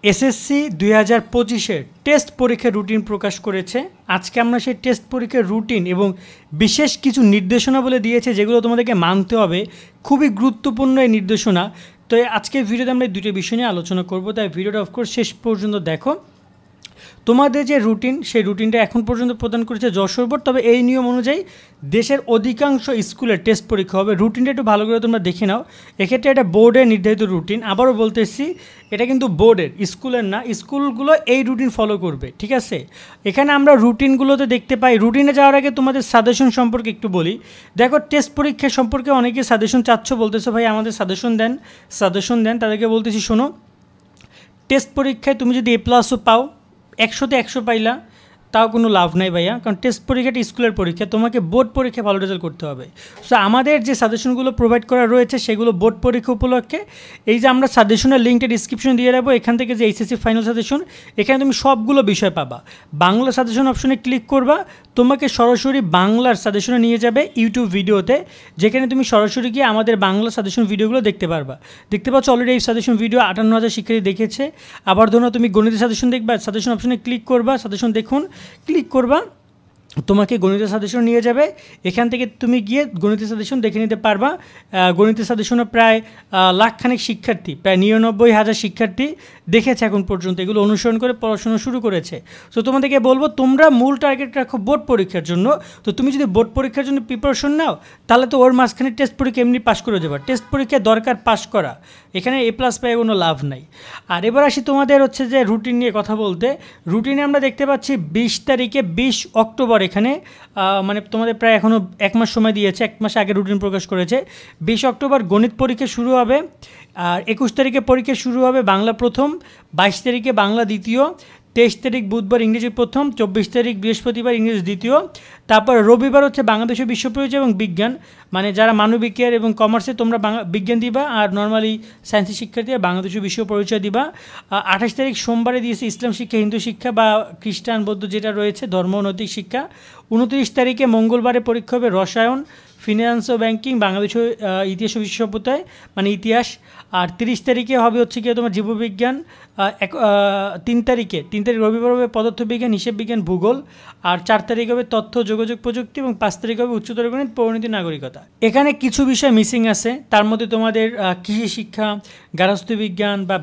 SSC 2025-এর test পরীক্ষার routine প্রকাশ করেছে। আজকে আমরা সেই টেস্ট পরীক্ষার রুটিন এবং বিশেষ কিছু নির্দেশনা বলে দিয়েছে যেগুলো তোমাদেরকে মানতে হবে, খুবই গুরুত্বপূর্ণ এই নির্দেশনা। তো আজকের ভিডিওতে আমরা এই দুটো বিষয় নিয়ে আলোচনা করব, তাই ভিডিওটা অফকোর্স শেষ পর্যন্ত দেখো। তোমাদের যে রুটিন, সেই রুটিনটা এখন পর্যন্ত প্রদান করেছে যশোর বোর্ড, তবে এই নিয়ম অনুযায়ী দেশের অধিকাংশ স্কুলের টেস্ট পরীক্ষা হবে। রুটিনটা একটু ভালো করে তোমরা দেখে নাও। এক্ষেত্রে এটা বোর্ডের নির্ধারিত রুটিন, আবারও বলতেছি এটা কিন্তু বোর্ডের, স্কুলের না। স্কুলগুলো এই রুটিন ফলো করবে, ঠিক আছে। এখানে আমরা রুটিনগুলোতে দেখতে পাই। রুটিনে যাওয়ার আগে তোমাদের সাজেশন সম্পর্কে একটু বলি। দেখো, টেস্ট পরীক্ষা সম্পর্কে অনেকে সাজেশন চাচ্ছ, বলতেছো ভাই আমাদের সাজেশন দেন। তাদেরকে বলতেছি, শোনো, টেস্ট পরীক্ষায় তুমি যদি A+ও পাও, 100তে 100 পাইলা, তাও কোনো লাভ নাই ভাইয়া, কারণ টেস্ট পরীক্ষাটা স্কুলের পরীক্ষা, তোমাকে বোর্ড পরীক্ষায় ভালো রেজাল্ট করতে হবে। সো আমাদের যে সাজেশনগুলো প্রোভাইড করা রয়েছে সেগুলো বোর্ড পরীক্ষা উপলক্ষে। এই যে আমরা সাজেশনের লিঙ্কটা ডিসক্রিপশনে দিয়ে রাখবো, এখান থেকে যে এইচএসসি ফাইনাল সাজেশন, এখানে তুমি সবগুলো বিষয় পাবা। বাংলা সাজেশন অপশনে ক্লিক করবা, তোমাকে সরাসরি বাংলার সাজেশনে নিয়ে যাবে ইউটিউব ভিডিওতে, যেখানে তুমি সরাসরি গিয়ে আমাদের বাংলা সাজেশন ভিডিওগুলো দেখতে পারবা। দেখতে পাচ্ছ অলরেডি এই সাজেশন ভিডিও 58,000 শিক্ষার্থী দেখেছে। আবার ধরো তুমি গণিতের সাজেশন দেখবা, সাজেশন অপশনে ক্লিক করবা, সাজেশন দেখুন ক্লিক করবা, তোমাকে গণিতের সাজেশন নিয়ে যাবে। এখান থেকে তুমি গিয়ে গণিতের সাজেশন দেখে নিতে পারবা। গণিতের সাজেশনে প্রায় লাখখানেক শিক্ষার্থী, প্রায় 99,000 শিক্ষার্থী দেখেছে এখন পর্যন্ত, এগুলো অনুসরণ করে পড়াশোনা শুরু করেছে। সো তোমাদেরকে বলবো, তোমরা মূল টার্গেট রাখো বোর্ড পরীক্ষার জন্য। তো তুমি যদি বোর্ড পরীক্ষার জন্য প্রিপারেশন নাও, তাহলে তো ওর মাঝখানে টেস্ট পরীক্ষা এমনি পাস করে যাবে। টেস্ট পরীক্ষায় দরকার পাস করা, এখানে A+ পায় কোনো লাভ নাই। আর এবার আসি তোমাদের হচ্ছে যে রুটিন নিয়ে কথা বলতে। রুটিনে আমরা দেখতে পাচ্ছি 20 তারিখে 20 অক্টোবর, এখানে মানে তোমাদের প্রায় এখনও 1 মাস সময় দিয়েছে, 1 মাস আগে রুটিন প্রকাশ করেছে। 20 অক্টোবর গণিত পরীক্ষা শুরু হবে। আর 21 তারিখে পরীক্ষা শুরু হবে বাংলা প্রথম, 22 তারিখে বাংলা দ্বিতীয়, 23 তারিখ বুধবার ইংরেজি প্রথম, 24 তারিখ বৃহস্পতিবার ইংরেজি দ্বিতীয়। তারপর রবিবার হচ্ছে বাংলাদেশ বিশ্ব পরিচয় এবং বিজ্ঞান, মানে যারা মানবিকের এবং কমার্সে তোমরা বিজ্ঞান দিবা, আর নর্মালি সায়েন্সের শিক্ষার্থীরা বাংলাদেশ বিশ্ব পরিচয় দিবা। 28 তারিখ সোমবারে দিয়েছে ইসলাম শিক্ষা, হিন্দু শিক্ষা বা খ্রিস্টান বৌদ্ধ যেটা রয়েছে ধর্ম নৈতিক শিক্ষা। 29 তারিখে মঙ্গলবারে পরীক্ষা হবে রসায়ন, ফিনান্স ও ব্যাংকিং, বাংলাদেশ ইতিহাস ও বিশ্ব সভ্যতায় মানে ইতিহাস। আর 30 তারিখে হবে হচ্ছে কি তোমার জীববিজ্ঞান। 3 তারিখ রবিবার হবে পদার্থবিজ্ঞান, হিসেব বিজ্ঞান, ভূগোল। আর 4 তারিখ হবে তথ্য যোগাযোগ প্রযুক্তি এবং 5 তারিখ হবে উচ্চতর গণিত, পরিণতি, নাগরিকতা। এখানে কিছু বিষয় মিসিং আছে, তার মধ্যে তোমাদের কৃষি শিক্ষা, গার্হস্থ্য বিজ্ঞান বা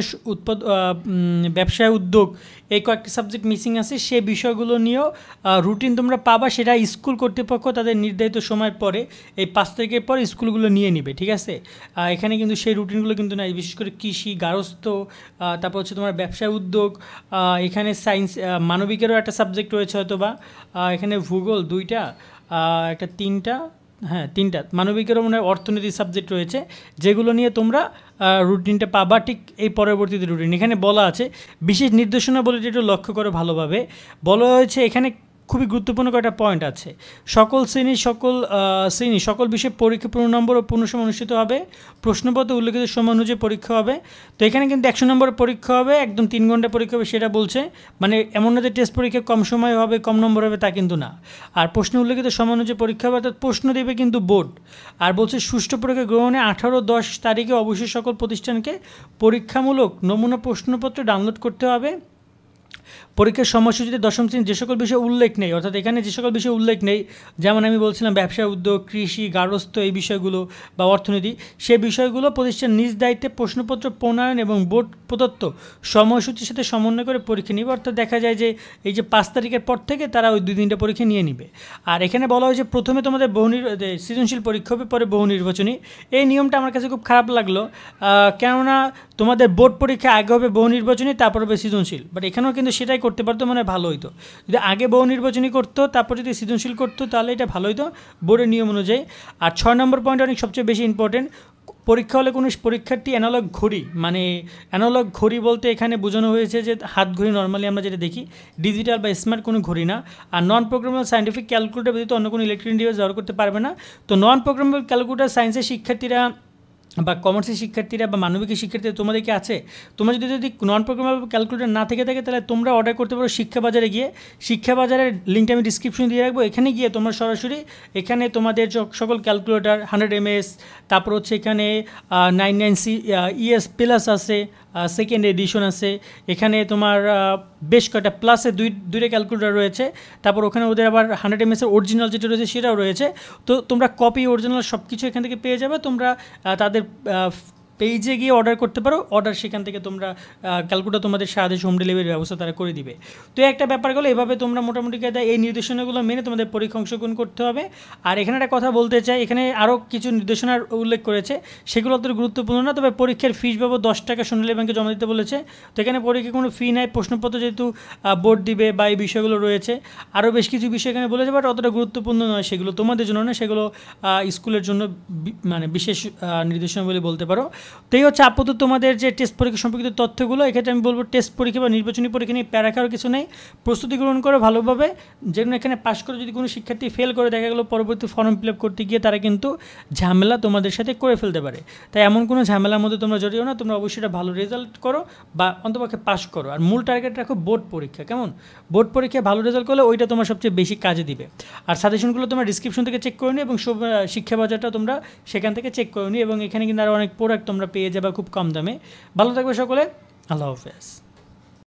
ব্যবসায় উদ্যোগ, এই কয়েকটি সাবজেক্ট মিসিং আছে। সেই বিষয়গুলো নিয়েও রুটিন তোমরা পাবা, সেটা স্কুল কর্তৃপক্ষ তাদের নির্ধারিত সময়ের পরে এই 5 তারিখের পর স্কুলগুলো নিয়ে নিবে, ঠিক আছে। এখানে কিন্তু সেই রুটিনগুলো কিন্তু নাই, বিশেষ করে কৃষি, গার্হস্থ্য, তারপর হচ্ছে তোমার ব্যবসায় উদ্যোগ, এখানে সায়েন্স মানবিকেরও একটা সাবজেক্ট রয়েছে হয়তো বা, এখানে ভূগোল 2টা, একটা 3টা, হ্যাঁ 3টা, মানবিকেরও মনে হয় অর্থনীতি সাবজেক্ট রয়েছে, যেগুলো নিয়ে তোমরা রুটিনটা পাবা। ঠিক এই পরবর্তীতে রুটিন এখানে বলা আছে, বিশেষ নির্দেশনা বলে যেটা লক্ষ্য করে ভালোভাবে বলা হয়েছে। এখানে খুবই গুরুত্বপূর্ণ কয়েকটা পয়েন্ট আছে। সকল বিষয়ে পরীক্ষা 15 নম্বর ও 15 সময় অনুষ্ঠিত হবে। প্রশ্নপত্রে উল্লেখিত সময় অনুযায়ী পরীক্ষা হবে। তো এখানে কিন্তু 100 নম্বরের পরীক্ষা হবে, একদম 3 ঘন্টা পরীক্ষা হবে সেটা বলছে। মানে এমন না যে টেস্ট পরীক্ষা কম সময় হবে, কম নম্বর হবে, তা কিন্তু না। আর প্রশ্ন উল্লেখিত সময় অনুযায়ী পরীক্ষা হবে, অর্থাৎ প্রশ্ন দেবে কিন্তু বোর্ড। আর বলছে সুষ্ঠু পরীক্ষা গ্রহণে 18-10 তারিখে অবশ্যই সকল প্রতিষ্ঠানকে পরীক্ষামূলক নমুনা প্রশ্নপত্র ডাউনলোড করতে হবে। পরীক্ষার সময়সূচিতে 10ম শ্রেণীর যে সকল বিষয় উল্লেখ নেই, অর্থাৎ এখানে যে সকল বিষয় উল্লেখ নেই, যেমন আমি বলছিলাম ব্যবসা উদ্যোগ, কৃষি, গার্হস্থ্য, এই বিষয়গুলো বা অর্থনীতি, সেই বিষয়গুলো প্রতিষ্ঠান নিজ দায়িত্বে প্রশ্নপত্র প্রণয়ন এবং বোর্ড প্রদত্ত সময়সূচির সাথে সমন্বয় করে পরীক্ষা নেবে। অর্থাৎ দেখা যায় যে এই যে 5 তারিখের পর থেকে তারা ওই 2-3টা পরীক্ষা নিয়ে নেবে। আর এখানে বলা হয়েছে প্রথমে তোমাদের সৃজনশীল পরীক্ষা হবে, পরে বহু নির্বাচনী। এই নিয়মটা আমার কাছে খুব খারাপ লাগলো, কেননা তোমাদের বোর্ড পরীক্ষা আগে হবে বহু নির্বাচনী, তারপর হবে সৃজনশীল। বাট এখানেও কিন্তু সেটাই করতে পারতো, মানে ভালো হইতো যদি আগে বহু নির্বাচনী করতো, তারপর যদি সৃজনশীল করতো, তাহলে এটা ভালো হইতো বোর্ডের নিয়ম অনুযায়ী। আর 6 নম্বর পয়েন্ট অনেক সবচেয়ে বেশি ইম্পর্টেন্ট। পরীক্ষা হলে কোনো পরীক্ষার্থী অ্যানালগ ঘড়ি, মানে অ্যানালগ ঘড়ি বলতে এখানে বোঝানো হয়েছে যে হাত ঘড়ি নর্মালি আমরা যেটা দেখি, ডিজিটাল বা স্মার্ট কোনো ঘড়ি না। আর নন প্রোগ্রামেবল সায়েন্টিফিক ক্যালকুলেটর ব্যতীত অন্য কোনো ইলেকট্রনিক ডিভাইস ব্যবহার করতে পারবে না। তো নন প্রোগ্রামেবল ক্যালকুলেটর সায়েন্সের শিক্ষার্থীরা বা কমার্সের শিক্ষার্থীরা বা মানবিকের শিক্ষার্থীরা তোমাদের কি আছে, তোমরা যদি নন প্রোগ্রামেবল ক্যালকুলেটর না থেকে থাকে তাহলে তোমরা অর্ডার করতে পারো শিক্ষা বাজারে গিয়ে। শিক্ষা বাজারের লিঙ্কটা আমি ডিসক্রিপশনে দিয়ে রাখবো, এখানে গিয়ে তোমরা সরাসরি এখানে তোমাদের সকল ক্যালকুলেটর 100 ms, তারপর হচ্ছে এখানে 99C ES প্লাস আছে, সেকেন্ড এডিশন আছে, এখানে তোমার বেশ কয়েকটা প্লাসে দুইটা ক্যালকুলেটর রয়েছে, তারপর ওখানে ওদের আবার 100 ms অরিজিনাল যেটা রয়েছে সেটাও রয়েছে। তো তোমরা কপি অরিজিনাল সব কিছু এখান থেকে পেয়ে যাবে। তোমরা তাদের পেজে গিয়ে অর্ডার করতে পারো, অর্ডার সেখান থেকে তোমরা ক্যালকুলেটর তোমাদের সাথে হোম ডেলিভারির ব্যবস্থা তারা করে দিবে। তো একটা ব্যাপার গেলো, এভাবে তোমরা মোটামুটি কায়দায় এই নির্দেশনাগুলো মেনে তোমাদের পরীক্ষা অংশগ্রহণ করতে হবে। আর এখানে একটা কথা বলতে চাই, এখানে আরও কিছু নির্দেশনার উল্লেখ করেছে, সেগুলো অত গুরুত্বপূর্ণ না, তবে পরীক্ষার ফিস বাবদ 10 টাকা সোনালী ব্যাংকে জমা দিতে বলেছে। তো এখানে পরীক্ষা কোনো ফি নাই, প্রশ্নপত্র যেহেতু বোর্ড দিবে বা এই বিষয়গুলো রয়েছে, আরও বেশ কিছু বিষয় এখানে বলেছে, বাট অতটা গুরুত্বপূর্ণ নয়, সেগুলো তোমাদের জন্য না, সেগুলো স্কুলের জন্য মানে বিশেষ নির্দেশনা বলে বলতে পারো। তো এই হচ্ছে আপাতত তোমাদের যে টেস্ট পরীক্ষা সম্পর্কিত তথ্যগুলো। এক্ষেত্রে আমি বলবো টেস্ট পরীক্ষা বা নির্বাচনী পরীক্ষা নিয়ে প্যারা খাওয়ার কিছু নেই, প্রস্তুতি গ্রহণ করো ভালোভাবে। যেন এখানে পাশ করে যদি কোনো শিক্ষার্থী ফেল করে দেখা গেলো, পরবর্তী ফর্ম ফিল আপ করতে গিয়ে তারা কিন্তু ঝামেলা তোমাদের সাথে করে ফেলতে পারে। তাই এমন কোনো ঝামেলার মধ্যে তোমরা জড়িও না, তোমরা অবশ্যই এটা ভালো রেজাল্ট করো বা অন্তপক্ষে পাশ করো। আর মূল টার্গেট রাখো বোর্ড পরীক্ষা, কেমন? বোর্ড পরীক্ষায় ভালো রেজাল্ট করলে ওইটা তোমার সবচেয়ে বেশি কাজে দিবে। আর সাজেশনগুলো তোমরা ডিসক্রিপশন থেকে চেক করে নিও এবং শিক্ষা বাজারটা তোমরা সেখান থেকে চেক করে নিও, এবং এখানে কিন্তু আরও অনেক প্রোডাক্ট তোমরা পেয়ে যাবে খুব কম দামে। ভালো থাকবে সকলে, আল্লাহ হাফেজ।